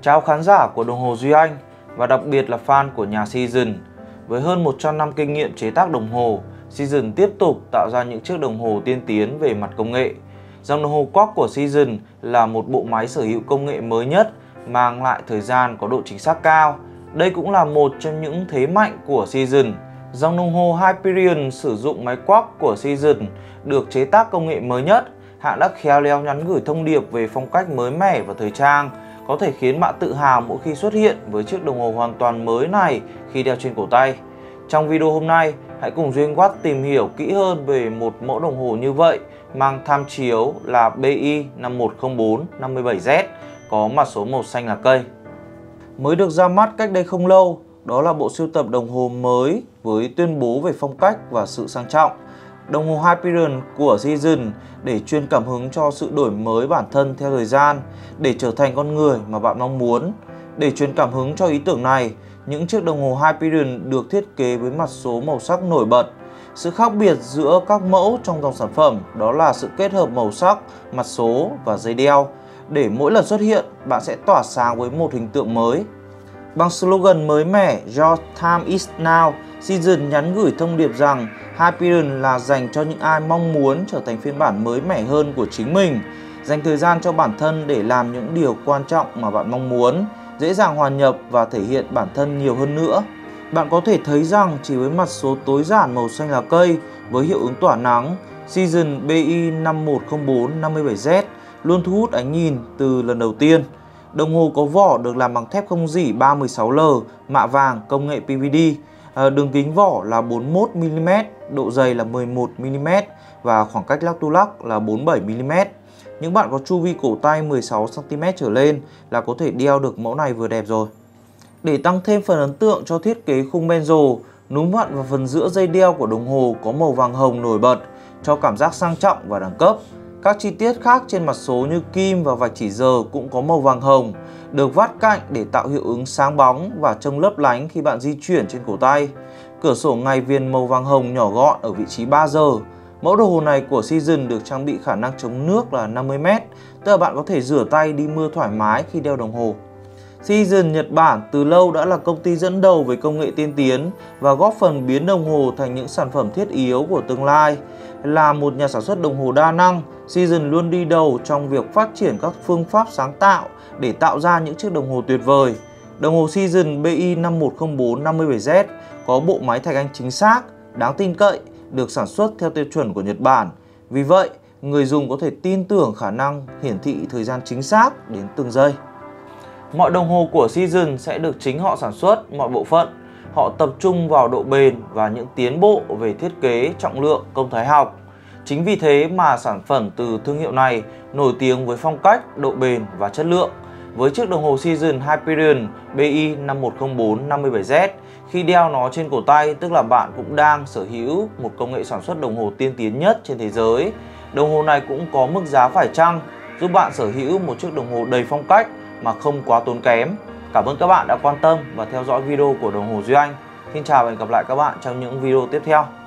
Chào khán giả của đồng hồ Duy Anh và đặc biệt là fan của nhà Season. Với hơn 100 năm kinh nghiệm chế tác đồng hồ, Season tiếp tục tạo ra những chiếc đồng hồ tiên tiến về mặt công nghệ. Dòng đồng hồ Quartz của Season là một bộ máy sở hữu công nghệ mới nhất, mang lại thời gian có độ chính xác cao. Đây cũng là một trong những thế mạnh của Season. Dòng đồng hồ Hyperion sử dụng máy Quartz của Season được chế tác công nghệ mới nhất. Hãng đã khéo léo nhắn gửi thông điệp về phong cách mới mẻ và thời trang, có thể khiến bạn tự hào mỗi khi xuất hiện với chiếc đồng hồ hoàn toàn mới này khi đeo trên cổ tay. Trong video hôm nay, hãy cùng Duy Anh Watt tìm hiểu kỹ hơn về một mẫu đồng hồ như vậy, mang tham chiếu là BI 5104-57Z, có mặt số màu xanh lá cây. Mới được ra mắt cách đây không lâu, đó là bộ sưu tập đồng hồ mới với tuyên bố về phong cách và sự sang trọng. Đồng hồ Hyperion của Season để truyền cảm hứng cho sự đổi mới bản thân theo thời gian, để trở thành con người mà bạn mong muốn. Để truyền cảm hứng cho ý tưởng này, những chiếc đồng hồ Hyperion được thiết kế với mặt số màu sắc nổi bật. Sự khác biệt giữa các mẫu trong dòng sản phẩm đó là sự kết hợp màu sắc, mặt số và dây đeo, để mỗi lần xuất hiện bạn sẽ tỏa sáng với một hình tượng mới. Bằng slogan mới mẻ Your Time is Now, Season nhắn gửi thông điệp rằng Hyperion là dành cho những ai mong muốn trở thành phiên bản mới mẻ hơn của chính mình, dành thời gian cho bản thân để làm những điều quan trọng mà bạn mong muốn, dễ dàng hòa nhập và thể hiện bản thân nhiều hơn nữa. Bạn có thể thấy rằng chỉ với mặt số tối giản màu xanh lá cây với hiệu ứng tỏa nắng, Season BI 5104-57Z luôn thu hút ánh nhìn từ lần đầu tiên. Đồng hồ có vỏ được làm bằng thép không rỉ 316L, mạ vàng, công nghệ PVD. Đường kính vỏ là 41mm, độ dày là 11mm và khoảng cách lắc tu lắc là 47mm. Những bạn có chu vi cổ tay 16cm trở lên là có thể đeo được mẫu này vừa đẹp rồi. Để tăng thêm phần ấn tượng cho thiết kế khung bezel, núm vặn và phần giữa dây đeo của đồng hồ có màu vàng hồng nổi bật, cho cảm giác sang trọng và đẳng cấp. Các chi tiết khác trên mặt số như kim và vạch chỉ giờ cũng có màu vàng hồng, được vắt cạnh để tạo hiệu ứng sáng bóng và trông lấp lánh khi bạn di chuyển trên cổ tay. Cửa sổ ngày viền màu vàng hồng nhỏ gọn ở vị trí 3 giờ. Mẫu đồng hồ này của Season được trang bị khả năng chống nước là 50m, tức là bạn có thể rửa tay đi mưa thoải mái khi đeo đồng hồ. Season Nhật Bản từ lâu đã là công ty dẫn đầu về công nghệ tiên tiến và góp phần biến đồng hồ thành những sản phẩm thiết yếu của tương lai. Là một nhà sản xuất đồng hồ đa năng, Season luôn đi đầu trong việc phát triển các phương pháp sáng tạo để tạo ra những chiếc đồng hồ tuyệt vời. Đồng hồ Season BI 5104-57Z có bộ máy thạch anh chính xác, đáng tin cậy, được sản xuất theo tiêu chuẩn của Nhật Bản. Vì vậy, người dùng có thể tin tưởng khả năng hiển thị thời gian chính xác đến từng giây. Mọi đồng hồ của Season sẽ được chính họ sản xuất mọi bộ phận. Họ tập trung vào độ bền và những tiến bộ về thiết kế, trọng lượng, công thái học. Chính vì thế mà sản phẩm từ thương hiệu này nổi tiếng với phong cách, độ bền và chất lượng. Với chiếc đồng hồ Season Hyperion BI 5104-57Z, khi đeo nó trên cổ tay tức là bạn cũng đang sở hữu một công nghệ sản xuất đồng hồ tiên tiến nhất trên thế giới. Đồng hồ này cũng có mức giá phải chăng, giúp bạn sở hữu một chiếc đồng hồ đầy phong cách mà không quá tốn kém. Cảm ơn các bạn đã quan tâm và theo dõi video của đồng hồ Duy Anh. Xin chào và hẹn gặp lại các bạn trong những video tiếp theo.